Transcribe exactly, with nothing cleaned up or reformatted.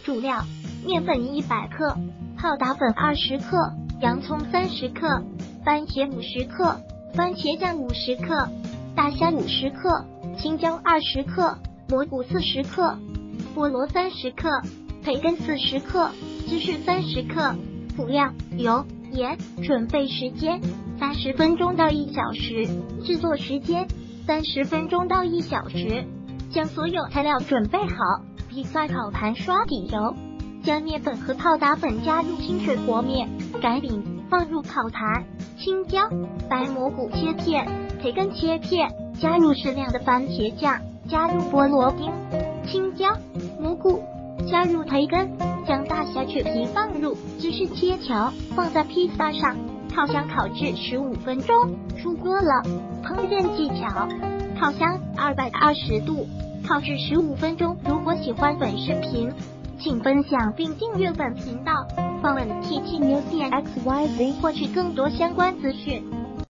主料：面粉一百克，泡打粉二十克，洋葱三十克，番茄五十克，番茄酱五十克，大虾五十克，青椒二十克，蘑菇四十克，菠萝三十克，培根四十克，芝士三十克。辅料：油、盐。准备时间：三十分钟到一小时。制作时间：三十分钟到一小时。将所有材料准备好，披萨烤盘刷底油，将面粉和泡打粉加入清水和面，擀饼放入烤盘。青椒、白蘑菇切片，培根切片，加入适量的番茄酱，加入菠萝丁、青椒、蘑菇，加入培根，将大虾去皮放入，芝士切条，放在披萨上，烤箱烤至十五分钟。出锅了。烹饪技巧：烤箱二百二十度，烤至十五分钟。如果喜欢本视频，请分享并订阅本频道，访问 T T News X Y Z 获取更多相关资讯。